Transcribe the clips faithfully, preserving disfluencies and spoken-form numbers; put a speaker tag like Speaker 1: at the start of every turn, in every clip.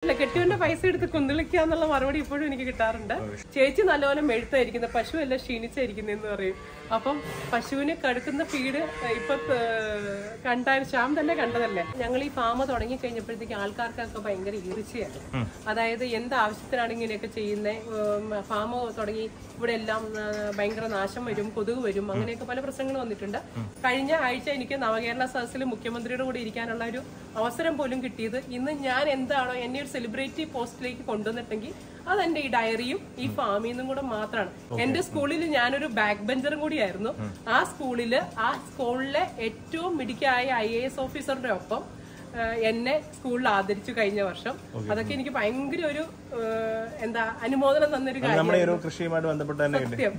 Speaker 1: പറഞ്ഞിട്ടില്ല, കെട്ടിയവന്റെ പൈസ എടുത്ത് കുന്തിളിക്കാന്നുള്ള മറുപടി ഇപ്പോഴും എനിക്ക് കിട്ടാറുണ്ട്. ചേച്ചി നല്ലപോലെ മെഴുത്തായിരിക്കുന്നത്, പശു എല്ലാം ക്ഷീണിച്ചായിരിക്കുന്നതെന്ന് പറയും. അപ്പം പശുവിന് കടുക്കുന്ന ഫീഡ് ഇപ്പൊ കണ്ടാൽ ശ്യാം തന്നെ കണ്ടതല്ലേ. ഞങ്ങൾ ഈ ഫാമ തുടങ്ങി കഴിഞ്ഞപ്പോഴത്തേക്ക് ആൾക്കാർക്കൊക്കെ ഭയങ്കര ഈർച്ചയാണ്. അതായത് എന്ത് ആവശ്യത്തിനാണ് ഇങ്ങനെയൊക്കെ ചെയ്യുന്നത്, ഫാമ തുടങ്ങി ഇവിടെ എല്ലാം ഭയങ്കര നാശം വരും, കൊതുക് വരും, അങ്ങനെയൊക്കെ പല പ്രശ്നങ്ങൾ വന്നിട്ടുണ്ട്. കഴിഞ്ഞ ആഴ്ച എനിക്ക് നവകേരള സദസ്സിൽ മുഖ്യമന്ത്രിയുടെ കൂടെ ഇരിക്കാനുള്ള ഒരു അവസരം പോലും കിട്ടിയത്. ഇന്ന് ഞാൻ എന്താണോ എന്നെ ഒരു സെലിബ്രിറ്റി പോസ്റ്റിലേക്ക് കൊണ്ടുവന്നിട്ടെങ്കിൽ അതെന്റെ ഈ ഡയറിയും ഈ ഫാമിൽ നിന്നും കൂടെ മാത്രമാണ്. എന്റെ സ്കൂളിൽ ഞാനൊരു ബാക്ക് ബെഞ്ചറും കൂടിയായിരുന്നു. ആ സ്കൂളില് ആ സ്കൂളിലെ ഏറ്റവും മിടുക്കായ ഐ എ എസ് ഓഫീസറുടെ ഒപ്പം എന്നെ സ്കൂളിൽ ആദരിച്ചു കഴിഞ്ഞ വർഷം. അതൊക്കെ എനിക്ക് ഭയങ്കര ഒരു എന്താ അനുമോദനം തന്നൊരു കാര്യം.
Speaker 2: നമ്മുടെ ഒരു കൃഷിയുമായിട്ട് ബന്ധപ്പെട്ട് തന്നെ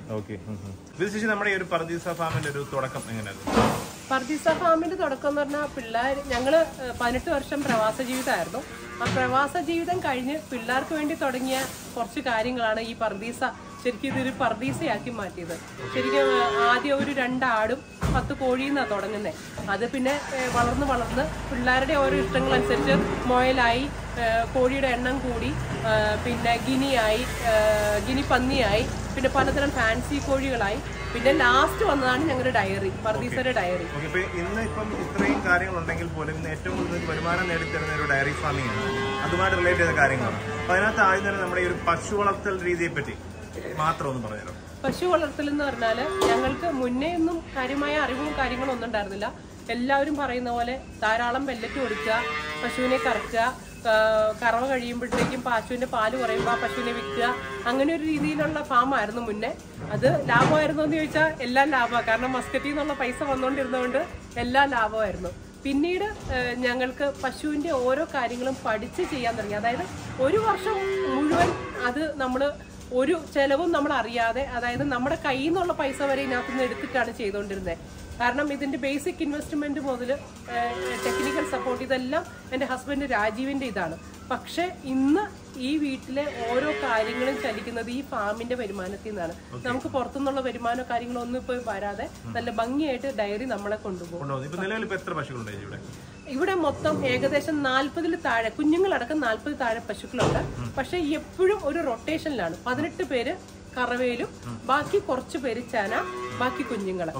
Speaker 2: നമ്മുടെ ഒരു പർദീസ ഫാമിന്റെ ഒരു തുടക്കം എങ്ങനെയായിരുന്നു?
Speaker 1: പർദീസ ഫാമിന്റെ തുടക്കം എന്ന് പറഞ്ഞാൽ പിള്ളേർ ഞങ്ങള് പതിനെട്ട് വർഷം പ്രവാസ ജീവിതമായിരുന്നു. ആ പ്രവാസ ജീവിതം കഴിഞ്ഞ് പിള്ളേർക്ക് വേണ്ടി തുടങ്ങിയ കുറച്ച് കാര്യങ്ങളാണ് ഈ പർദീസ ശരിക്കും ഇതൊരു പർദീസയാക്കി മാറ്റിയത്. ശരിക്കും ആദ്യം ഒരു രണ്ടാടും പത്ത് കോഴിന്നാ തുടങ്ങുന്നത്. അത് പിന്നെ വളർന്ന് വളർന്ന് പിള്ളേരുടെ ഓരോ ഇഷ്ടങ്ങളനുസരിച്ച് മുയലായി, കോഴിയുടെ എണ്ണം കൂടി, പിന്നെ ഗിനിയായി, ഗിനി പന്നിയായി, പിന്നെ പലതരം ഫാൻസി കോഴികളായി, പിന്നെ ലാസ്റ്റ് വന്നതാണ് ഞങ്ങളുടെ ഡയറി, പർദീസയുടെ ഡയറി.
Speaker 2: ഇന്ന് ഇപ്പം ഇത്രയും കാര്യങ്ങളുണ്ടെങ്കിൽ പോലും ഇന്ന് ഏറ്റവും കൂടുതൽ വരുമാനം നേടിത്തരുന്ന ഒരു ഡയറി ഫാമിംഗ് ആണ്, അതുമായിട്ട് റിലേറ്റ് ചെയ്ത കാര്യങ്ങളാണ്. അപ്പൊ അതിനകത്ത് ആദ്യം തന്നെ നമ്മുടെ ഈ ഒരു പശു വളർത്തൽ രീതിയെ പറ്റി മാത്രം ഒന്ന് പറഞ്ഞുതരാം.
Speaker 1: പശു വളർത്തൽ എന്ന് പറഞ്ഞാല് ഞങ്ങൾക്ക് മുന്നേ ഒന്നും കാര്യമായ അറിവും കാര്യങ്ങളും ഒന്നും ഉണ്ടായിരുന്നില്ല. എല്ലാവരും പറയുന്ന പോലെ ധാരാളം പെല്ലറ്റ് കൊടുക്കുക, പശുവിനെ കറക്കുക, കറവ കഴിയുമ്പോഴത്തേക്കും പശുവിന്റെ പാല് കുറയുമ്പോൾ ആ പശുവിനെ വിൽക്കുക, അങ്ങനെ ഒരു രീതിയിലുള്ള ഫാമായിരുന്നു മുന്നേ. അത് ലാഭമായിരുന്നു എന്ന് ചോദിച്ചാൽ എല്ലാം ലാഭമാണ്. കാരണം മസ്കറ്റിൽ നിന്നുള്ള പൈസ വന്നുകൊണ്ടിരുന്നതുകൊണ്ട് എല്ലാം ലാഭമായിരുന്നു. പിന്നീട് ഞങ്ങൾക്ക് പശുവിന്റെ ഓരോ കാര്യങ്ങളും പഠിച്ച് ചെയ്യാൻ തുടങ്ങി. അതായത് ഒരു വർഷം മുഴുവൻ അത് നമ്മൾ ഒരു ചെലവും നമ്മൾ അറിയാതെ, അതായത് നമ്മുടെ കയ്യിൽ നിന്നുള്ള പൈസ വരെ ഇതിനകത്തുനിന്ന് എടുത്തിട്ടാണ് ചെയ്തുകൊണ്ടിരുന്നത്. കാരണം ഇതിന്റെ ബേസിക് ഇൻവെസ്റ്റ്മെന്റ് മുതൽ ടെക്നിക്കൽ സപ്പോർട്ട് ഇതെല്ലാം എൻ്റെ ഹസ്ബൻഡ് രാജീവിന്റെ ഇതാണ്. പക്ഷെ ഇന്ന് ഈ വീട്ടിലെ ഓരോ കാര്യങ്ങളും ചലിക്കുന്നത് ഈ ഫാമിന്റെ വരുമാനത്തിൽ നിന്നാണ്. നമുക്ക് പുറത്തുനിന്നുള്ള വരുമാനോ കാര്യങ്ങളോ ഒന്നും ഇപ്പൊ വരാതെ നല്ല ഭംഗിയായിട്ട് ഡയറി നമ്മളെ കൊണ്ടുപോകും. ഇവിടെ മൊത്തം ഏകദേശം നാൽപ്പതിൽ താഴെ കുഞ്ഞുങ്ങളടക്കം നാൽപ്പത് താഴെ പശുക്കളുണ്ട്. പക്ഷെ എപ്പോഴും ഒരു റൊട്ടേഷനിലാണ്. പതിനെട്ട് പേര് കറവയിലും ബാക്കി കുറച്ച് പേര് ചേന, ബാക്കി കുഞ്ഞുങ്ങള്.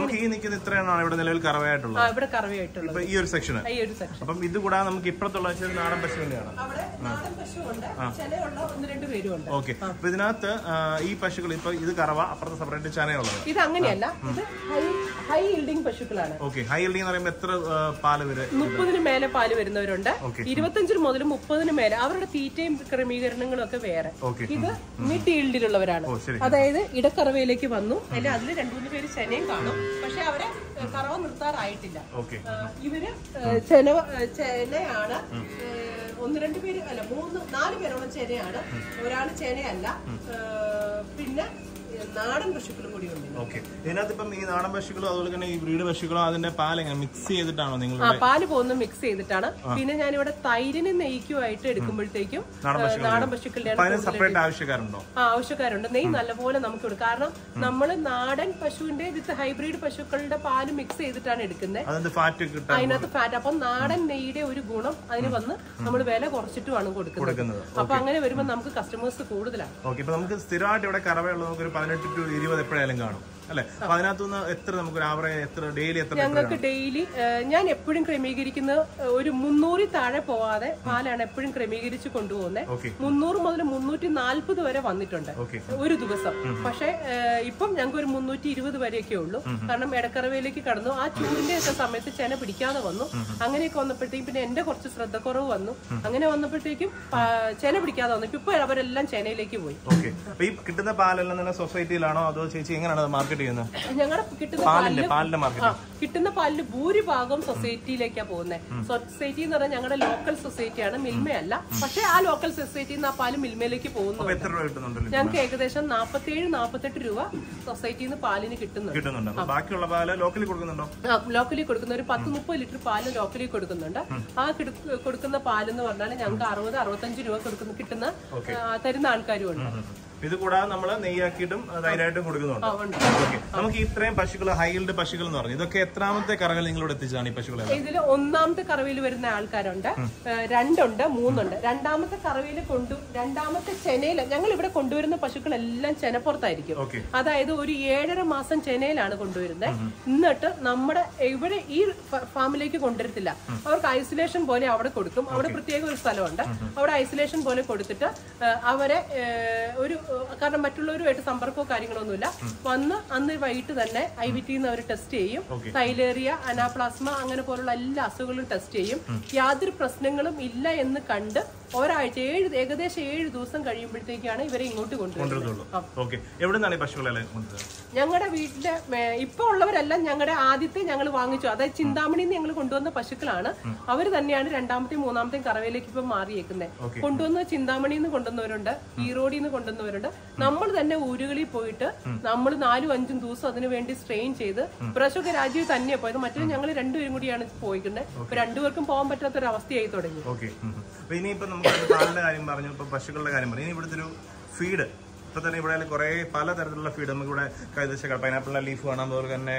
Speaker 1: ഇവിടെ കറവയായിട്ടുള്ളത്
Speaker 2: ഈ ഒരു സെക്ഷൻ.
Speaker 1: ഈ ഒരു സെക്ഷൻ.
Speaker 2: അപ്പം ഇത് കൂടാതെ നമുക്ക് ഇപ്പുറത്തുള്ള നാടൻ പശുവിന്റെയാണ്.
Speaker 1: നാടൻ പശുവുണ്ട്, ചെനയുള്ള ഒന്ന് രണ്ട് പേരും ഉണ്ട്.
Speaker 2: ഓക്കെ. അപ്പൊ ഇതിനകത്ത് ഈ പശുക്കൾ ഇപ്പൊ ഇത് കറവ, അപ്പുറത്ത് സെപ്പറേറ്റ് ചനയുള്ളത്.
Speaker 1: ഇത് അങ്ങനെയല്ല, ഇത് ഹൈ ഈൽഡിംഗ് പശുക്കളാണ്.
Speaker 2: ഓക്കെ. ഹൈ ഈൽഡിംഗ് എന്ന് പറയുമ്പോൾ എത്ര പാല് വരെ?
Speaker 1: മുപ്പതിന് മേലെ പാല് വരുന്നവരുണ്ട്, ഇരുപത്തഞ്ചിന് മുതൽ മുപ്പതിന് മേലെ. അവരുടെ തീറ്റയും ക്രമീകരണങ്ങളും ഒക്കെ വേറെ. ഇത് മിഡ് ഈൽഡിലുള്ളവരാണ്. അതായത് ഇടക്കറവയിലേക്ക് വന്നു, അല്ലെ അതിൽ രണ്ടുമൂന്ന് പേര് ചെനയും കാണും, പക്ഷെ അവരെ കറവ നിർത്താറായിട്ടില്ല. ഇവര് ചെന ചെനയാണ്. ഒന്ന് രണ്ട് പേര് അല്ല മൂന്ന് നാല് പേരോളം ചെനയാണ്, ഒരാൾ ചെനയല്ല. പിന്നെ നാടൻ പശുക്കളും കൂടി ഉണ്ട്.
Speaker 2: ഓക്കെ. ഇതിനകത്ത് ഇപ്പം ഈ നാടൻ പശുക്കളും അതുപോലെ തന്നെ ഈ ബ്രീഡ് പശുക്കളും അതിന്റെ പാൽ എങ്ങനെ മിക്സ് ചെയ്തിട്ടാണോ നിങ്ങൾ?
Speaker 1: ആ, പാല് പോകുന്ന മിക്സ് ചെയ്തിട്ടാണ്. പിന്നെ ഞാനിവിടെ തൈരിന് നെയ്ക്കുമായിട്ട് എടുക്കുമ്പോഴത്തേക്കും നാടൻ പശുക്കളുടെ
Speaker 2: ആവശ്യക്കാരുണ്ടോ?
Speaker 1: ആ, ആവശ്യക്കാരുണ്ട്. നെയ്യ് നല്ലപോലെ നമുക്ക് കൊടുക്കും. കാരണം നമ്മൾ നാടൻ പശുവിന്റെ വിത്ത് ഹൈബ്രിഡ് പശുക്കളുടെ പാല് മിക്സ് ചെയ്തിട്ടാണ് എടുക്കുന്നത്. അതിനകത്ത് ഫാറ്റ്. അപ്പം നാടൻ നെയ്യുടെ ഒരു ഗുണം അതിന് വന്ന് നമ്മൾ വില കുറച്ചിട്ടുമാണ് കൊടുക്കുന്നത്. അപ്പൊ അങ്ങനെ വരുമ്പോൾ നമുക്ക് കസ്റ്റമേഴ്സ് കൂടുതലാണ്.
Speaker 2: നമുക്ക് സ്ഥിരമായിട്ട് ഇവിടെ കറവയുള്ളത് നമുക്ക് പതിനെട്ട് ടു ഇരുപത് എപ്പോഴായാലും കാണും അല്ലെ? അപ്പൊ അതിനകത്തുനിന്ന് എത്ര നമുക്ക് ആവറേജ് എത്ര ഡെയിലി എത്ര?
Speaker 1: ഞങ്ങൾക്ക് ഡെയിലി ഞാൻ എപ്പോഴും ക്രമീകരിക്കുന്നത് ഒരു മുന്നൂറിൽ താഴെ പോവാതെ പാലാണ് എപ്പോഴും ക്രമീകരിച്ച് കൊണ്ടുപോകുന്നത്. മുന്നൂറ് മുതൽ മുന്നൂറ്റി നാല്പത് വരെ വന്നിട്ടുണ്ട് ഒരു ദിവസം. പക്ഷെ ഇപ്പം ഞങ്ങൾക്ക് ഒരു മുന്നൂറ്റി ഇരുപത് വരെയൊക്കെ ഉള്ളൂ. കാരണം ഇടക്കറവയിലേക്ക് കടന്നു, ആ ചൂടിന്റെ ഒക്കെ സമയത്ത് ചെന പിടിക്കാതെ വന്നു. അങ്ങനെയൊക്കെ വന്നപ്പോഴത്തേക്കും പിന്നെ എന്റെ കുറച്ച് ശ്രദ്ധക്കുറവ് വന്നു. അങ്ങനെ വന്നപ്പോഴത്തേക്കും ചെന പിടിക്കാതെ വന്നു. ഇപ്പൊ അവരെല്ലാം ചെനയിലേക്ക് പോയി.
Speaker 2: ഈ കിട്ടുന്ന പാലെല്ലാം സൊസൈറ്റിയിലാണോ അതോ ചേച്ചി എങ്ങനെയാണ് മാർക്കറ്റ്?
Speaker 1: ഞങ്ങളുടെ കിട്ടുന്ന കിട്ടുന്ന പാലില് ഭൂരിഭാഗം സൊസൈറ്റിയിലേക്കാണ് പോകുന്നത്. സൊസൈറ്റി എന്ന് പറഞ്ഞാൽ ഞങ്ങളുടെ ലോക്കൽ സൊസൈറ്റിയാണ്, മിൽമയല്ല. പക്ഷെ ആ ലോക്കൽ സൊസൈറ്റിയിൽ നിന്ന് ആ പാല് മിൽമയിലേക്ക് പോകുന്നു. ഞങ്ങൾക്ക് ഏകദേശം നാപ്പത്തിയേഴ് നാപ്പത്തെട്ട് രൂപ സൊസൈറ്റിയിൽ നിന്ന് പാലിന് കിട്ടുന്നുണ്ട്.
Speaker 2: ബാക്കിയുള്ള പാല് ലോക്കലി കൊടുക്കുന്നുണ്ടോ?
Speaker 1: ലോക്കലി കൊടുക്കുന്ന ഒരു പത്ത് മുപ്പത് ലിറ്റർ പാല് ലോക്കലി കൊടുക്കുന്നുണ്ട്. ആ കൊടുക്കുന്ന പാലെന്ന് പറഞ്ഞാൽ ഞങ്ങൾക്ക് അറുപത് അറുപത്തഞ്ച് രൂപ കൊടുക്കുന്ന കിട്ടുന്ന തരുന്ന ആൾക്കാരും ഉണ്ട്.
Speaker 2: ഇത് കൂടാതെ നമ്മൾ നെയ്യാക്കിയിട്ടും തൈരായിട്ടും കൊടുക്കുന്നുണ്ട്. ഓക്കെ, നമുക്ക് ഇത്രയും പശുക്കൾ, ഹൈൽഡ് പശുക്കൾ എന്ന് പറഞ്ഞു, ഇതൊക്കെ എത്രാമത്തെ കറകൾ നിങ്ങളോട് എത്തിച്ചതാണ് ഈ പശുക്കളെ?
Speaker 1: ഇതിൽ ഒന്നാമത്തെ കറവയിൽ വരുന്ന ആൾക്കാരുണ്ട്, രണ്ടുണ്ട്, മൂന്നുണ്ട്. രണ്ടാമത്തെ കറവയിൽ കൊണ്ടു രണ്ടാമത്തെ ചെനയിൽ ഞങ്ങൾ ഇവിടെ കൊണ്ടുവരുന്ന പശുക്കളെല്ലാം ചെനപ്പുറത്തായിരിക്കും. അതായത് ഒരു ഏഴര മാസം ചെനയിലാണ് കൊണ്ടുവരുന്നത്. എന്നിട്ട് നമ്മുടെ ഇവിടെ ഈ ഫാമിലേക്ക് കൊണ്ടുവരത്തില്ല, അവർക്ക് ഐസൊലേഷൻ പോലെ അവിടെ കൊടുക്കും. അവിടെ പ്രത്യേക ഒരു സ്ഥലമുണ്ട്, അവിടെ ഐസൊലേഷൻ പോലെ കൊടുത്തിട്ട് അവരെ ഒരു, കാരണം മറ്റുള്ളവരുമായിട്ട് സമ്പർക്കമോ കാര്യങ്ങളൊന്നുമില്ല, വന്ന് അന്ന് വൈകിട്ട് തന്നെ ഐ വി ടിന്ന് അവർ ടെസ്റ്റ് ചെയ്യും. തൈലേറിയ, അനാപ്ലാസ്മ അങ്ങനെ പോലുള്ള എല്ലാ അസുഖങ്ങളും ടെസ്റ്റ് ചെയ്യും. യാതൊരു പ്രശ്നങ്ങളും ഇല്ല എന്ന് കണ്ട് ഒരാഴ്ച ഏഴ് ഏകദേശം ഏഴ് ദിവസം കഴിയുമ്പോഴത്തേക്കാണ് ഇവരെ ഇങ്ങോട്ട് കൊണ്ടുവരുന്നത്. ഞങ്ങളുടെ വീട്ടിലെ ഇപ്പൊ ഉള്ളവരെല്ലാം ഞങ്ങളുടെ ആദ്യത്തെ ഞങ്ങൾ വാങ്ങിച്ചു, അതായത് ചിന്താമണിന്ന് ഞങ്ങൾ കൊണ്ടുവന്ന പശുക്കളാണ്. അവർ തന്നെയാണ് രണ്ടാമത്തെയും മൂന്നാമത്തെയും കറവയിലേക്ക് ഇപ്പൊ മാറിയേക്കുന്നത്. കൊണ്ടുവന്ന ചിന്താമണിന്ന് കൊണ്ടുവന്നവരുണ്ട്, ഈറോഡിന്ന് കൊണ്ടുവന്നവരുണ്ട്. നമ്മൾ തന്നെ ഊരുകളിൽ പോയിട്ട് നമ്മൾ നാലും അഞ്ചും ദിവസം അതിനു വേണ്ടി സ്ട്രെയിൻ ചെയ്ത്, പ്രശുദ്ധ രാജ്യത്ത് തന്നെയാണ് പോയത്. മറ്റൊരു ഞങ്ങൾ രണ്ടുപേരും കൂടിയാണ് പോയിക്കുന്നത്. ഇപ്പൊ രണ്ടുപേർക്കും പോകാൻ പറ്റാത്ത ഒരു അവസ്ഥയായി തുടങ്ങി.
Speaker 2: ഇനിയിപ്പോ നമുക്ക് പാലിന്റെ കാര്യം പറഞ്ഞു, ഇപ്പൊ പശുക്കളുടെ കാര്യം പറഞ്ഞു, ഇനി ഇവിടുത്തെ ഒരു ഫീഡ് ഇപ്പൊ തന്നെ ഇവിടെ കുറെ പലതരത്തിലുള്ള ഫീഡ് നമുക്ക് ഇവിടെ കൈതച്ച പൈനാപ്പിളിന്റെ ലീഫ് കാണാം, അതുപോലെ തന്നെ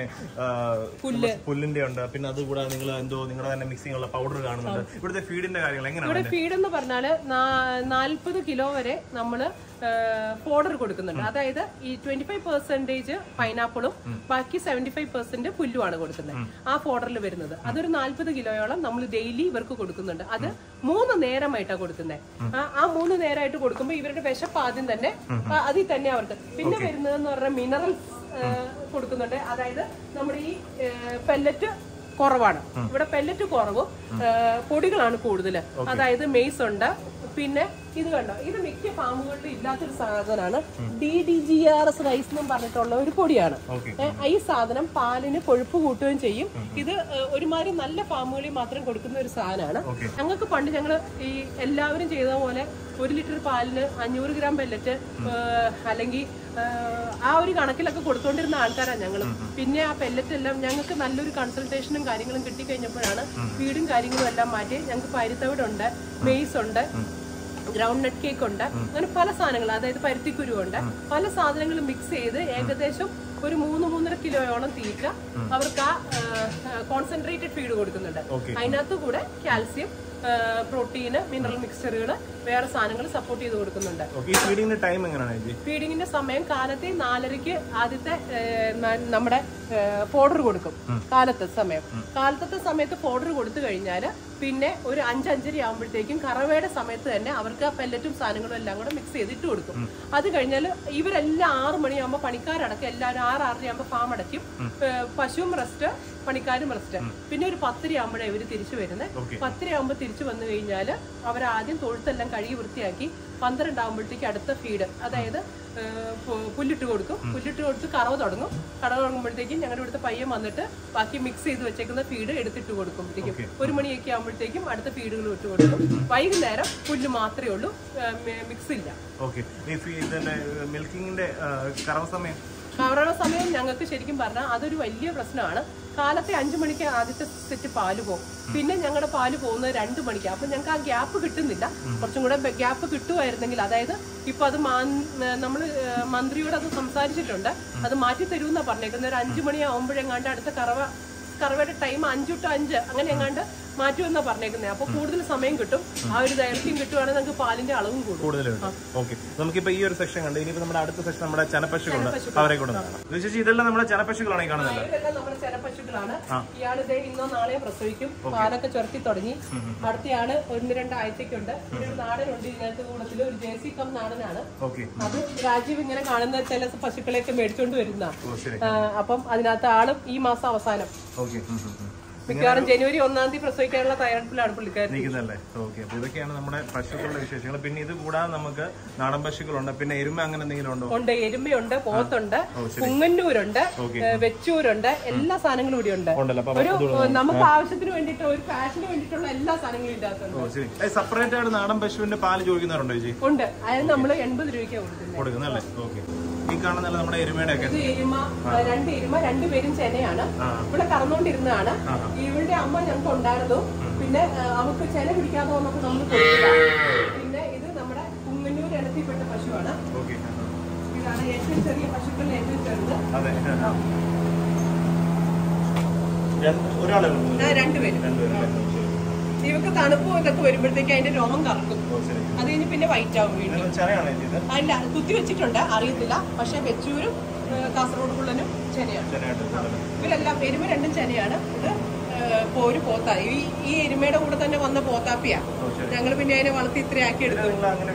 Speaker 2: പുല്ലിന്റെ ഉണ്ട്, പിന്നെ അതുകൂടാതെ നിങ്ങൾ എന്തോ നിങ്ങളുടെ തന്നെ മിക്സിംഗ് ഉള്ള പൗഡർ കാണുന്നുണ്ട്. ഇവിടുത്തെ ഫീഡിന്റെ കാര്യങ്ങൾ എങ്ങനെയാണ്?
Speaker 1: ഇവിടെ ഫീഡ് എന്ന് പറഞ്ഞാല് നാല്പത് കിലോ വരെ നമ്മള് ഫോഡർ കൊടുക്കുന്നുണ്ട്. അതായത് ഈ ട്വന്റി ഫൈവ് പെർസെന്റേജ് പൈനാപ്പിളും ബാക്കി സെവന്റി ഫൈവ് പെർസെന്റ് പുല്ലുമാണ് കൊടുക്കുന്നത് ആ ഫോഡറിൽ വരുന്നത്. അതൊരു നാല്പത് കിലോയോളം നമ്മൾ ഡെയിലി ഇവർക്ക് കൊടുക്കുന്നുണ്ട്. അത് മൂന്ന് നേരമായിട്ടാണ് കൊടുക്കുന്നത്. ആ മൂന്ന് നേരമായിട്ട് കൊടുക്കുമ്പോൾ ഇവരുടെ വിശപ്പ് ആദ്യം തന്നെ അതിൽ തന്നെ അവർക്ക്. പിന്നെ വരുന്നതെന്ന് പറഞ്ഞാൽ മിനറൽസ് കൊടുക്കുന്നുണ്ട്. അതായത് നമ്മുടെ ഈ പെല്ലറ്റ് കുറവാണ്, ഇവിടെ പെല്ലറ്റ് കുറവും പൊടികളാണ് കൂടുതൽ. അതായത് മെയ്സ് ഉണ്ട്, പിന്നെ ഇത് കണ്ടോ, ഇത് മിക്ക ഫാമുകളിലും ഇല്ലാത്തൊരു സാധനമാണ് D D G R S rice എന്നും പറഞ്ഞിട്ടുള്ള ഒരു പൊടിയാണ്. ഈ സാധനം പാലിന് കൊഴുപ്പ് കൂട്ടുകയും ചെയ്യും. ഇത് ഒരുമാതിരി നല്ല ഫാമുകളിൽ മാത്രം കൊടുക്കുന്ന ഒരു സാധനമാണ്. ഞങ്ങൾക്ക് പണ്ട് ഞങ്ങൾ ഈ എല്ലാവരും ചെയ്ത പോലെ ഒരു ലിറ്റർ പാലിന് അഞ്ഞൂറ് ഗ്രാം പെല്ലറ്റ് അല്ലെങ്കിൽ ആ ഒരു കണക്കിലൊക്കെ കൊടുത്തോണ്ടിരുന്ന ആൾക്കാരാണ് ഞങ്ങളും. പിന്നെ ആ പെല്ലറ്റ് എല്ലാം ഞങ്ങൾക്ക് നല്ലൊരു കൺസൾട്ടേഷനും കാര്യങ്ങളും കിട്ടിക്കഴിഞ്ഞപ്പോഴാണ് ഫീഡും കാര്യങ്ങളും എല്ലാം മാറ്റി. ഞങ്ങൾക്ക് പരുത്തവിടുണ്ട്, മെയ്സ് ഉണ്ട്, ഗ്രൗണ്ട് നട്ട് കേക്ക് ഉണ്ട്, അങ്ങനെ പല സാധനങ്ങൾ, അതായത് പരുത്തിക്കുരു ഉണ്ട്, പല സാധനങ്ങളും മിക്സ് ചെയ്ത് ഏകദേശം ഒരു മൂന്ന് മൂന്നര കിലോയോളം തീറ്റ അവർക്ക് ആ കോൺസെൻട്രേറ്റഡ് ഫീഡ് കൊടുക്കുന്നുണ്ട്. അതിനകത്ത് കൂടെ കാൽസ്യം, പ്രോട്ടീന്, മിനറൽ മിക്സ്ചറുകൾ, വേറെ സാധനങ്ങൾ സപ്പോർട്ട് ചെയ്ത് കൊടുക്കുന്നുണ്ട്. ഫീഡിങ്ങിന്റെ സമയം കാലത്തെ നാലരയ്ക്ക് ആദ്യത്തെ നമ്മുടെ ഫോഡർ കൊടുക്കും. കാലത്തെ സമയം കാലത്തെ സമയത്ത് ഫോഡർ കൊടുത്തു കഴിഞ്ഞാല് പിന്നെ ഒരു അഞ്ചഞ്ചര ആകുമ്പോഴത്തേക്കും കറവയുടെ സമയത്ത് തന്നെ അവർക്ക് ആ പെല്ലറ്റും സാധനങ്ങളും എല്ലാം കൂടെ മിക്സ് ചെയ്തിട്ട് കൊടുക്കും. അത് കഴിഞ്ഞാൽ ഇവരെല്ലാം ആറ് മണിയാകുമ്പോൾ പണിക്കാരടക്കം എല്ലാവരും ആറ് ആറര ആകുമ്പോൾ ഫാം അടയ്ക്കും. പശുവും റെസ്റ്റ്, പണിക്കാരും റെസ്റ്റ്. പിന്നെ ഒരു പത്തര ആകുമ്പോഴേ ഇവര് തിരിച്ചു വരുന്നത്. പത്തര ആകുമ്പോൾ തിരിച്ചു വന്നു കഴിഞ്ഞാൽ അവരാദ്യം തൊഴുത്തെല്ലാം കഴുകി വൃത്തിയാക്കി പന്ത്രണ്ടാകുമ്പോഴത്തേക്ക് അടുത്ത ഫീഡ്, അതായത് പുല്ലിട്ട് കൊടുക്കും. പുല്ലിട്ട് കൊടുത്ത് കറവ് തുടങ്ങും. കറവ് തുടങ്ങുമ്പോഴത്തേക്കും ഞങ്ങളുടെ ഇവിടുത്തെ പയ്യൻ വന്നിട്ട് ബാക്കി മിക്സ് ചെയ്ത് വെച്ചേക്കുന്ന ഫീഡ് എടുത്തിട്ട് കൊടുക്കുമ്പോഴത്തേക്കും ഒരു മണിയൊക്കെ ആകുമ്പോഴത്തേക്കും അടുത്ത ഫീഡുകൾ ഇട്ട് കൊടുക്കും. വൈകുന്നേരം പുല്ല് മാത്രമേ ഉള്ളൂ, മിക്സ് ഇല്ല. കറവ സമയം ഞങ്ങൾക്ക് ശരിക്കും പറഞ്ഞാൽ അതൊരു വലിയ പ്രശ്നമാണ്. കാലത്തെ അഞ്ചു മണിക്ക് ആദ്യത്തെ സെറ്റ് പാല് പോകും. പിന്നെ ഞങ്ങളുടെ പാല് പോകുന്നത് രണ്ടു മണിക്ക്. അപ്പൊ ഞങ്ങൾക്ക് ആ ഗ്യാപ്പ് കിട്ടുന്നില്ല. കുറച്ചും കൂടെ ഗ്യാപ്പ് കിട്ടുമായിരുന്നെങ്കിൽ, അതായത് ഇപ്പൊ അത് നമ്മള് മന്ത്രിയോട് അത് സംസാരിച്ചിട്ടുണ്ട്, അത് മാറ്റി തരുമെന്നാ പറഞ്ഞേക്കുന്നത്. ഒരു അഞ്ചു മണി ആവുമ്പോഴെങ്ങാണ്ട് അടുത്ത കറവ കറവയുടെ ടൈം അഞ്ചു ടു അഞ്ച് അങ്ങനെ എങ്ങാണ്ട് മാറ്റുമെന്നാ പറഞ്ഞേക്കുന്നത്. അപ്പൊ കൂടുതൽ സമയം കിട്ടും, ആ ഒരു ദൈർഘ്യം കിട്ടുവാണെങ്കിൽ നമുക്ക് പാലിന്റെ അളവും കൂടുതൽ.
Speaker 2: നമുക്കിപ്പോ ഈ ഒരു സെക്ഷൻ കണ്ട് ഇനിയിപ്പോ നമ്മുടെ അടുത്ത സെക്ഷൻ നമ്മുടെ ചനപ്പശുക്കളുണ്ട്, അവരെ കൂടെ ഇതെല്ലാം നമ്മുടെ ചനപ്പശുക്കളാണ് ഈ കാണുന്നത്.
Speaker 1: ഇതെല്ലാം നമ്മുടെ ചനപ്പശുക്കളാണ്. ഇയാള് ഇതേ ഇന്നോ നാളെയോ പ്രസവിക്കും, പാലൊക്കെ ചുരത്തി തുടങ്ങി. അടുത്തയാള് ഒന്ന് രണ്ടാഴ്ചക്കുണ്ട്. പിന്നെ ഒരു നാടനുണ്ട് ഇതിനകത്ത് കൂടത്തില്, ഒരു ജേഴ്സി കം നാടനാണ്. അത് രാജീവ് ഇങ്ങനെ കാണുന്ന ചില പശുക്കളെയൊക്കെ മേടിച്ചോണ്ട് വരുന്ന. അപ്പം അതിനകത്ത് ആളും ഈ മാസം അവസാനം മിക്കവാറും ജനുവരി ഒന്നാം തീയതി പ്രസവിക്കാനുള്ള തയ്യാറെടുപ്പിലാണ് പുള്ളിക്കാരൻ.
Speaker 2: ഇതൊക്കെയാണ് നമ്മുടെ പശുക്കളുടെ വിശേഷങ്ങൾ. പിന്നെ ഇത് കൂടാതെ നമുക്ക് നാടൻ പശുക്കളുണ്ട്, പിന്നെ എരുമ അങ്ങനെ എന്തെങ്കിലും ഉണ്ടോ?
Speaker 1: ഉണ്ട്, എരുമയുണ്ട്, പോത്തുണ്ട്, കുങ്ങന്നൂരുണ്ട്, വെച്ചൂരുണ്ട്, എല്ലാ സാധനങ്ങളും ഇവിടെ ഉണ്ട്. ഒരു നമുക്ക് ആവശ്യത്തിന് വേണ്ടിട്ട്, ഒരു ഫാഷന് വേണ്ടിയിട്ടുള്ള എല്ലാ സാധനങ്ങളും ഇതിനകത്തുണ്ട്.
Speaker 2: സെപ്പറേറ്റ് ആയിട്ട് നാടൻ പശുവിന്റെ പാല് ചോദിക്കുന്നവരുണ്ടോ ചേച്ചി?
Speaker 1: ഉണ്ട്, അതിന് നമ്മൾ എൺപത് രൂപയ്ക്കാണ് കൊടുക്കുന്നത്.
Speaker 2: ഈ കാണുന്നല്ല നമ്മുടെ എരുമയുടെ ഒക്കെ
Speaker 1: എരുമ, രണ്ട് എരുമ, രണ്ടുപേരും ചെനയാണ്. ഇവിടെ കറന്നുകൊണ്ടിരുന്നതാണ്. ഇവളുടെ അമ്മ ഞങ്ങൾക്ക് ഉണ്ടായിരുന്നു. പിന്നെ അവർക്ക് ചെന പിടിക്കാതെ വന്നപ്പോൾ നമ്മൾ കൊടുത്തതാണ്. പിന്നെ ഇത് നമ്മുടെ കുങ്ങന്നൂർ ഇനത്തിൽപ്പെട്ട പശുവാണ്.
Speaker 2: അതെ ഒരാളെ
Speaker 1: രണ്ടുപേരും. ഇവക്ക് തണുപ്പും ഇതൊക്കെ വരുമ്പോഴത്തേക്ക് അതിന്റെ രോമം കറക്കും. അത് കഴിഞ്ഞ് പിന്നെ വൈറ്റ് ആവും വീണ്ടും. അല്ല കുത്തി വെച്ചിട്ടുണ്ട്, അറിയത്തില്ല. പക്ഷെ വെച്ചൂരും കാസർഗോഡ് കുള്ളനും ചെനയാണ്. ഇവരെല്ലാം എരുമ രണ്ടും ചെനയാണ്. ഇത് പോര് പോത്ത. ഈ ഈ എരുമയുടെ കൂടെ തന്നെ വന്ന പോത്താപ്പിയാ. ഞങ്ങൾ പിന്നെ അതിനെ വളർത്തി ഇത്രയാക്കി എടുത്തു.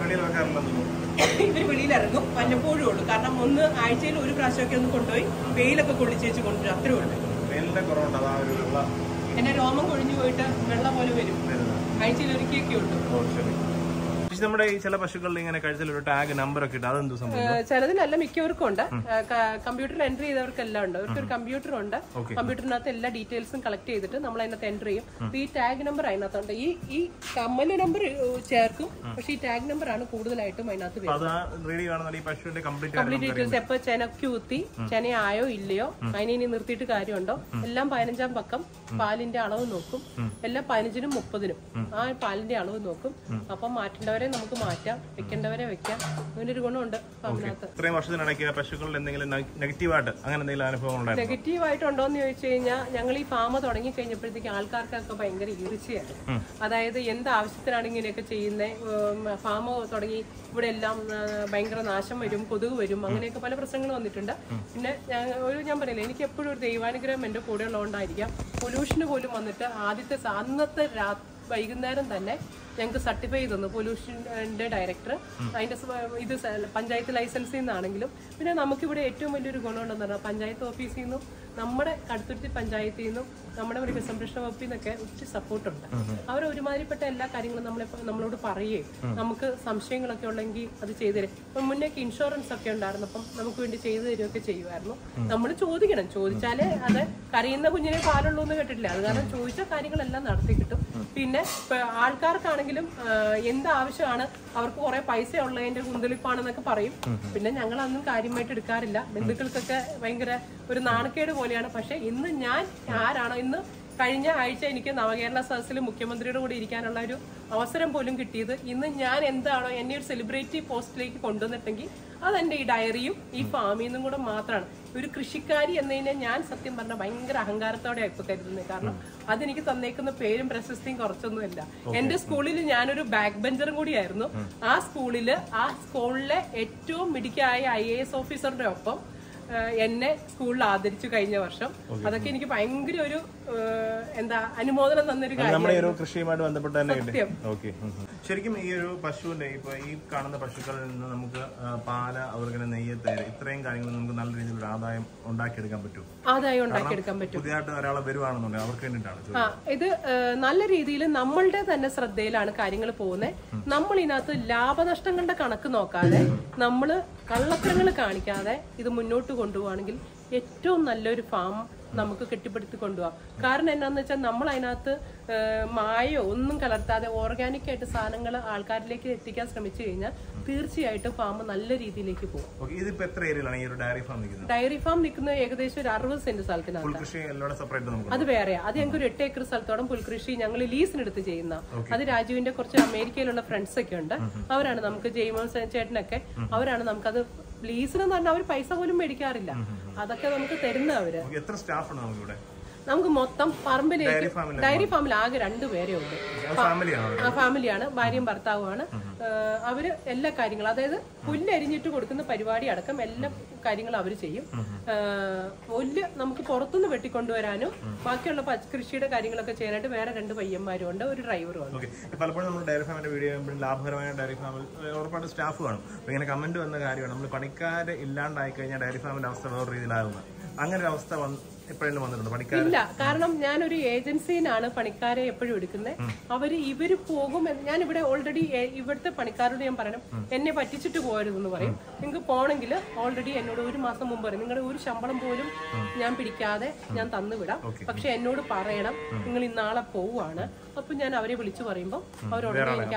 Speaker 1: ഇവര് വെളിയിലിറങ്ങും, വല്ലപ്പോഴും ഉള്ളൂ. കാരണം ഒന്ന് ആഴ്ചയിൽ ഒരു പ്രാവശ്യമൊക്കെ ഒന്ന് കൊണ്ടുപോയി വെയിലൊക്കെ കൊള്ളിച്ചേച്ച് കൊണ്ടുവരും. അത്രേ ഉള്ളൂ. എന്നെ രോമം കൊഴിഞ്ഞു പോയിട്ട് വെള്ളം പോലെ വരും. ആഴ്ചയിൽ ഒരിക്കലൊക്കെ ഉള്ളൂ.
Speaker 2: നമ്മുടെ ഈ ചില പശുക്കളിൽ ഇങ്ങനെ കഴുത്തിൽ ഒരു ടാഗ് നമ്പർ ഒക്കെ ഇട്ട് അതെന്ത് സംഭവം?
Speaker 1: ചിലതിനല്ല, മിക്കവർക്കും ഉണ്ട്. കമ്പ്യൂട്ടറിൽ എൻട്രി ചെയ്തവർക്കെല്ലാം ഉണ്ട്. അവർക്കൊരു കമ്പ്യൂട്ടർ ഉണ്ട്. കമ്പ്യൂട്ടറിനകത്ത് എല്ലാ ഡീറ്റെയിൽസും കളക്ട് ചെയ്തിട്ട് നമ്മൾ അതിനകത്ത് എൻട്രി ചെയ്യും. ഈ ടാഗ് നമ്പർ അതിനകത്തുണ്ട്. ഈ ഈ കമ്മല് നമ്പർ ചേർക്കും, പക്ഷെ ഈ ടാഗ് നമ്പർ ആണ് കൂടുതലായിട്ടും അതിനകത്ത് കംപ്ലീറ്റ് ഡീറ്റെയിൽസ്. എപ്പോ ചെനക്ക് കുത്തി, ചെനയായോ ഇല്ലയോ, അതിനെ ഇനി നിർത്തിയിട്ട് കാര്യമുണ്ടോ, എല്ലാം പതിനഞ്ചാം പക്കം പാലിന്റെ അളവ് നോക്കും. എല്ലാം പതിനഞ്ചിനും മുപ്പതിനും ആ പാലിന്റെ അളവ് നോക്കും. അപ്പം മാറ്റേണ്ടവരെ നമുക്ക് മാറ്റാം, വെക്കേണ്ടവരെ വെക്കാം. അതിനൊരു ഗുണമുണ്ട് അതിനകത്ത്.
Speaker 2: ഇത്രയും വർഷത്തിനിടയ്ക്ക് പശുക്കളിൽ എന്തെങ്കിലും നെഗറ്റീവായിട്ട് അങ്ങനെ എന്തെങ്കിലും അനുഭവം
Speaker 1: നെഗറ്റീവായിട്ടുണ്ടോന്ന് ചോദിച്ചു കഴിഞ്ഞാൽ, ഞങ്ങൾ ഈ ഫാമ തുടങ്ങി കഴിഞ്ഞപ്പോഴത്തേക്ക് ആൾക്കാർക്കൊക്കെ ഭയങ്കര ഈർച്ചയാണ്. അതായത് എന്ത് ആവശ്യത്തിനാണ് ഇങ്ങനെയൊക്കെ ചെയ്യുന്നത്, ഫാമ തുടങ്ങി ഇവിടെ എല്ലാം ഭയങ്കര നാശം വരും, കൊതുക് വരും, അങ്ങനെയൊക്കെ പല പ്രശ്നങ്ങളും വന്നിട്ടുണ്ട്. പിന്നെ ഒരു ഞാൻ പറയില്ല, എനിക്ക് എപ്പോഴും ഒരു ദൈവാനുഗ്രഹം എൻ്റെ കൂടെ ഉള്ളതുകൊണ്ടായിരിക്കാം പൊല്യൂഷന് പോലും വന്നിട്ട് ആദ്യത്തെ അന്നത്തെ രാത്രി വൈകുന്നേരം തന്നെ ഞങ്ങൾക്ക് സർട്ടിഫൈ തന്നു പൊല്യൂഷൻ്റെ ഡയറക്ടർ. അതിൻ്റെ ഇത് പഞ്ചായത്ത് ലൈസൻസിൽ നിന്നാണെങ്കിലും. പിന്നെ നമുക്കിവിടെ ഏറ്റവും വലിയൊരു ഗുണമുണ്ടെന്ന് പറഞ്ഞാൽ പഞ്ചായത്ത് ഓഫീസിൽ നിന്നും നമ്മുടെ കടുത്തുരുത്തി പഞ്ചായത്തിൽ നിന്നും നമ്മുടെ മൃഗസംരക്ഷണ വകുപ്പിൽ നിന്നൊക്കെ ഒത്തിരി സപ്പോർട്ടുണ്ട്. അവർ ഒരുമാതിരിപ്പെട്ട എല്ലാ കാര്യങ്ങളും നമ്മളെ നമ്മളോട് പറയുകയും നമുക്ക് സംശയങ്ങളൊക്കെ ഉണ്ടെങ്കിൽ അത് ചെയ്തു തരും. ഇപ്പം മുന്നേക്ക് ഇൻഷുറൻസ് ഒക്കെ ഉണ്ടായിരുന്നു, അപ്പം നമുക്ക് വേണ്ടി ചെയ്തു തരുമൊക്കെ ചെയ്യുമായിരുന്നു. നമ്മൾ ചോദിക്കണം, ചോദിച്ചാലേ അത് കരയുന്ന കുഞ്ഞിനെ പാലുള്ളൂ എന്ന് കേട്ടിട്ടില്ല. അത് കാരണം ചോദിച്ച കാര്യങ്ങളെല്ലാം നടത്തി കിട്ടും. പിന്നെ ആൾക്കാർക്കാണെങ്കിലും എന്ത് ആവശ്യമാണ്, അവർക്ക് കുറെ പൈസ ഉള്ളതിന്റെ കുന്തളിപ്പാണെന്നൊക്കെ പറയും. പിന്നെ ഞങ്ങൾ അന്നും കാര്യമായിട്ട് എടുക്കാറില്ല. ബന്ധുക്കൾക്കൊക്കെ ഭയങ്കര ഒരു നാണക്കേട് പോലെയാണ്. പക്ഷെ ഇന്ന് ഞാൻ ആരാണോ, ഇന്ന് കഴിഞ്ഞ ആഴ്ച എനിക്ക് നവകേരള സദസ്സിൽ മുഖ്യമന്ത്രിയുടെ കൂടെ ഇരിക്കാനുള്ള ഒരു അവസരം പോലും കിട്ടിയത്, ഇന്ന് ഞാൻ എന്താണോ എന്നെ ഒരു സെലിബ്രിറ്റി പോസ്റ്റിലേക്ക് കൊണ്ടുവന്നിട്ടെങ്കിൽ അതെന്റെ ഈ ഡയറിയും ഈ ഫാമിൽ നിന്നും കൂടെ മാത്രമാണ്. ഒരു കൃഷിക്കാരി എന്നതിനെ ഞാൻ സത്യം പറഞ്ഞ ഭയങ്കര അഹങ്കാരത്തോടെ ഇപ്പൊ കരുതുന്നത്. കാരണം അതെനിക്ക് തന്നേക്കുന്ന പേരും പ്രശസ്തിയും കുറച്ചൊന്നുമല്ല. എന്റെ സ്കൂളിൽ ഞാനൊരു ബാക്ക് ബെഞ്ചറും കൂടിയായിരുന്നു. ആ സ്കൂളില് ആ സ്കൂളിലെ ഏറ്റവും മിടുക്കായ ഐ എ എസ് ഓഫീസറുടെ ഒപ്പം എന്നെ സ്കൂളിൽ ആദരിച്ചു കഴിഞ്ഞ വർഷം. അതൊക്കെ എനിക്ക് ഭയങ്കര ഒരു എന്താ അനുമോദനം തന്നൊരു കാര്യം.
Speaker 2: കൃഷിയുമായിട്ട് ബന്ധപ്പെട്ട് തന്നെ ശരിക്കും ഈ ഒരു പശുവിന്റെ ഇപ്പൊ ഈ കാണുന്ന പശുക്കളിൽ നിന്ന് നമുക്ക് പാല, അതുപോലെ നെയ്യ്, തേര്, ഇത്രയും കാര്യങ്ങൾ നമുക്ക് നല്ല രീതിയിൽ ഒരു ആദായം ഉണ്ടാക്കിയെടുക്കാൻ പറ്റും.
Speaker 1: ആദായം ഉണ്ടാക്കിയെടുക്കാൻ പറ്റും.
Speaker 2: പുതിയതായിട്ട് ഒരാളെ വരുവാണെന്നുണ്ടെങ്കിൽ അവർക്ക് വേണ്ടിയിട്ടാണ്.
Speaker 1: ആ ഇത് നല്ല രീതിയിൽ നമ്മളുടെ തന്നെ ശ്രദ്ധയിലാണ് കാര്യങ്ങൾ പോകുന്നത്. നമ്മൾ ഇതിനകത്ത് ലാഭനഷ്ടങ്ങളുടെ കണക്ക് നോക്കാതെ, നമ്മള് കള്ളത്തരങ്ങൾ കാണിക്കാതെ ഇത് മുന്നോട്ട് കൊണ്ടുപോവാണെങ്കിൽ ഏറ്റവും നല്ലൊരു ഫാം നമുക്ക് കെട്ടിപ്പടുത്തി കൊണ്ടുപോകാം. കാരണം എന്നാന്ന് വെച്ചാൽ നമ്മൾ അതിനകത്ത് മായോ ഒന്നും കലർത്താതെ ഓർഗാനിക് ആയിട്ട് സാധനങ്ങൾ ആൾക്കാരിലേക്ക് എത്തിക്കാൻ ശ്രമിച്ചു കഴിഞ്ഞാൽ തീർച്ചയായിട്ടും ഫാം നല്ല രീതിയിലേക്ക് പോകും. ഡയറി ഫാം നിൽക്കുന്നത് ഏകദേശം ഒരു അറുപത് സെന്റ് സ്ഥലത്തിനകത്ത്. അത് വേറെയാ. അത് ഞങ്ങൾക്ക് ഒരു എട്ട് ഏക്കർ സ്ഥലത്തോളം പുൽകൃഷി ഞങ്ങൾ ലീസിനെടുത്ത് ചെയ്യുന്ന. അത് രാജുവിന്റെ കുറച്ച് അമേരിക്കയിലുള്ള ഫ്രണ്ട്സ് ഒക്കെ ഉണ്ട്. അവരാണ് നമുക്ക് ജെയ്മോൻ ചേട്ടനൊക്കെ അവരാണ് നമുക്കത് ലീസിനെന്ന് പറഞ്ഞാൽ അവർ പൈസ പോലും മേടിക്കാറില്ല. അതൊക്കെ നമുക്ക് തരുന്ന അവര്.
Speaker 2: എത്ര സ്റ്റാഫ് ആണ് ഇവിടെ?
Speaker 1: നമുക്ക് മൊത്തം പറമ്പിലേക്ക് ഡയറി ഫാമിൽ ആകെ രണ്ടുപേരേ ഉണ്ട്. ആ ഫാമിലിയാണ്, ഭാര്യയും ഭർത്താവുമാണ്. അവര് എല്ലാ കാര്യങ്ങളും, അതായത് പുല്ലരിഞ്ഞിട്ട് കൊടുക്കുന്ന പരിപാടി അടക്കം എല്ലാ കാര്യങ്ങളും അവർ ചെയ്യും. പുല്ല് നമുക്ക് പുറത്തുനിന്ന് വെട്ടിക്കൊണ്ടുവരാനും ബാക്കിയുള്ള കൃഷിയുടെ കാര്യങ്ങളൊക്കെ ചെയ്യാനായിട്ട് വേറെ രണ്ട് പയ്യന്മാരും ഉണ്ട്, ഒരു ഡ്രൈവറും ഉണ്ട്.
Speaker 2: പലപ്പോഴും നമ്മൾ ഡയറി ഫാമിന്റെ വീഡിയോ ലാഭകരമായ ഡയറി ഫാമിൽ ഒരുപാട് സ്റ്റാഫ് കാണും. ഇങ്ങനെ കമന്റ് വന്ന കാര്യമാണ്, നമ്മൾ പണിക്കാരെ ഇല്ലാണ്ടായി കഴിഞ്ഞാൽ ഡയറി ഫാമിന്റെ അവസ്ഥ വേറെ രീതിയിലാകുന്നത്. അങ്ങനെ ഒരു അവസ്ഥ ഇല്ല. കാരണം ഞാനൊരു ഏജൻസിനാണ് പണിക്കാരെ എപ്പോഴും എടുക്കുന്നത്. അവര് ഇവര് പോകും. ഞാൻ ഇവിടെ ഓൾറെഡി ഇവിടുത്തെ പണിക്കാരോട് ഞാൻ പറയണം, എന്നെ പറ്റിച്ചിട്ട് പോകരുതെന്ന് പറയും. നിങ്ങൾക്ക് പോണെങ്കിൽ ഓൾറെഡി എന്നോട് ഒരു മാസം മുമ്പ് പറയും, നിങ്ങളുടെ ഒരു ശമ്പളം പോലും ഞാൻ പിടിക്കാതെ ഞാൻ തന്നുവിടാം, പക്ഷെ എന്നോട് പറയണം നിങ്ങൾ ഇന്നാളെ പോവുകയാണ്. അപ്പൊ ഞാൻ അവരെ വിളിച്ചു പറയുമ്പോൾ അവരോട്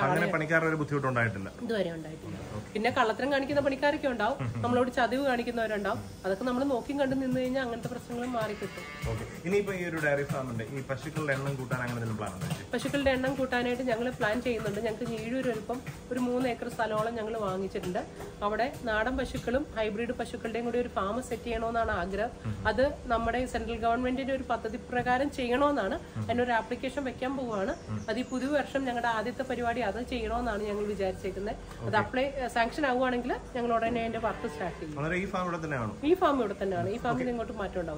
Speaker 2: ഇതുവരെ ഉണ്ടായിട്ടില്ല. പിന്നെ കള്ളത്തരം കാണിക്കുന്ന പണിക്കാരൊക്കെ ഉണ്ടാവും, നമ്മളോട് ചതിവ് കാണിക്കുന്നവരുണ്ടാവും. അതൊക്കെ നമ്മൾ നോക്കി കണ്ടു നിന്ന് കഴിഞ്ഞാൽ അങ്ങനത്തെ പ്രശ്നങ്ങളും മാറി.
Speaker 1: കിട്ടും.
Speaker 2: ഓക്കെ. ഇനിയിപ്പോ ഈ ഒരു ഡയറി ഫാമിന്റെ ഈ പശുക്കളുടെ എണ്ണം കൂട്ടാൻ അങ്ങനെ എന്തെങ്കിലും പ്ലാൻ ഉണ്ടോ?
Speaker 1: പശുക്കളുടെ എണ്ണം കൂട്ടാനായിട്ട് ഞങ്ങൾ പ്ലാൻ ചെയ്യുന്നുണ്ട്. ഞങ്ങൾക്ക് ഞീഴൂർ വലുപ്പം ഒരു മൂന്ന് ഏക്കർ സ്ഥലമോളം ഞങ്ങൾ വാങ്ങിച്ചിട്ടുണ്ട്. അവിടെ നാടൻ പശുക്കളും ഹൈബ്രിഡ് പശുക്കളുടെയും കൂടി ഒരു ഫാം സെറ്റ് ചെയ്യണമെന്നാണ് ആഗ്രഹം. അത് നമ്മുടെ സെൻട്രൽ ഗവൺമെന്റിന്റെ ഒരു പദ്ധതി പ്രകാരം ചെയ്യണമെന്നാണ്. അതിനൊരു ആപ്ലിക്കേഷൻ വെക്കാൻ പോവുകയാണ്. അത് ഈ പുതിയ വർഷം ഞങ്ങളുടെ ആദ്യത്തെ പരിപാടി അത് ചെയ്യണമെന്നാണ് ഞങ്ങൾ വിചാരിച്ചേക്കുന്നത്. അത് അപ്ലൈ സാങ്ഷൻ ആവുകയാണെങ്കിൽ ഞങ്ങൾ ഉടനെ അതിന്റെ വർക്ക് സ്റ്റാർട്ട് ചെയ്യും.
Speaker 2: ഈ ഫാം ഇവിടെ തന്നെയാണോ?
Speaker 1: ഈ ഫാം ഇവിടെ തന്നെയാണ്. ഈ ഫാമിൽ ഇങ്ങോട്ട് മാറ്റം ഉണ്ടാവും.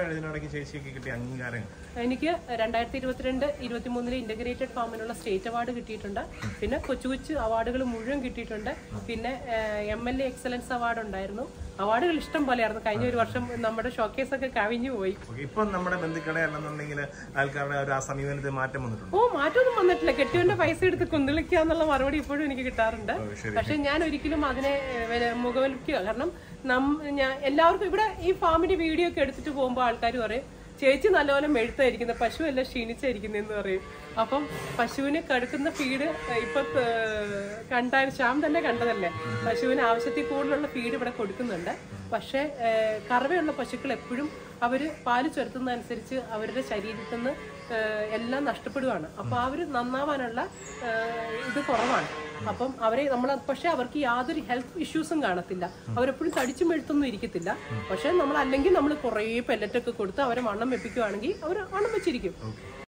Speaker 1: എനിക്ക് രണ്ടായിരത്തി ഇരുപത്തിരണ്ട് ഇരുപത്തിമൂന്നില് ഇന്റഗ്രേറ്റഡ് ഫാമിനുള്ള സ്റ്റേറ്റ് അവാർഡ് കിട്ടിയിട്ടുണ്ട്. പിന്നെ കൊച്ചു കൊച്ചു അവാർഡുകൾ മുഴുവൻ കിട്ടിയിട്ടുണ്ട്. പിന്നെ M L A excellence award ഉണ്ടായിരുന്നു. അവാർഡുകൾ ഇഷ്ടം പോലെയായിരുന്നു. കഴിഞ്ഞ ഒരു വർഷം നമ്മുടെ ഷോക്കേസ് ഒക്കെ കവിഞ്ഞു പോയി.
Speaker 2: ഇപ്പൊ നമ്മുടെ ബന്ധുക്കളെ അല്ലെന്നുണ്ടെങ്കിൽ ആൾക്കാരുടെ ഒരു ആ സമീപനത്തിൽ മാറ്റം വന്നിട്ടുണ്ട്.
Speaker 1: ഓ, മാറ്റമൊന്നും വന്നിട്ടില്ല. കെട്ടിയവന്റെ പൈസ എടുത്ത് കുന്തിളിക്കുക എന്നുള്ള മറുപടി ഇപ്പോഴും എനിക്ക് കിട്ടാറുണ്ട്. പക്ഷെ ഞാൻ ഒരിക്കലും അതിനെ മുഖവലിക്കുക. കാരണം ഞാൻ എല്ലാവർക്കും ഇവിടെ ഈ ഫാമിന്റെ വീഡിയോ ഒക്കെ എടുത്തിട്ട് പോകുമ്പോൾ ആൾക്കാർ പറയും, ചേച്ചി നല്ലപോലെ മെഴുത്തായിരിക്കുന്ന, പശു എല്ലാം ക്ഷീണിച്ചായിരിക്കുന്നതെന്ന് പറയും. അപ്പം പശുവിന് കടുക്കുന്ന ഫീഡ് ഇപ്പൊ കണ്ടാൽ ശ്യാം തന്നെ കണ്ടതല്ലേ, പശുവിന് ആവശ്യത്തിൽ കൂടുതലുള്ള ഫീഡ് ഇവിടെ കൊടുക്കുന്നുണ്ട്. പക്ഷെ കറവയുള്ള പശുക്കൾ എപ്പോഴും അവര് പാല് ചുരത്തുന്നതനുസരിച്ച് അവരുടെ ശരീരത്തിൽ നിന്ന് എല്ലാം നഷ്ടപ്പെടുകയാണ്. അപ്പൊ അവര് നന്നാവാനുള്ള ഇത് കുറവാണ്. അപ്പം അവരെ നമ്മൾ പക്ഷെ അവർക്ക് യാതൊരു ഹെൽത്ത് ഇഷ്യൂസും കാണത്തില്ല. അവരെപ്പോഴും തടിച്ചും മെഴുത്തൊന്നും ഇരിക്കത്തില്ല. പക്ഷെ നമ്മൾ അല്ലെങ്കിൽ നമ്മൾ കുറേ പെല്ലറ്റൊക്കെ കൊടുത്ത് അവരെ വണ്ണം വെപ്പിക്കുകയാണെങ്കിൽ അവർ വണ്ണം വെച്ചിരിക്കും.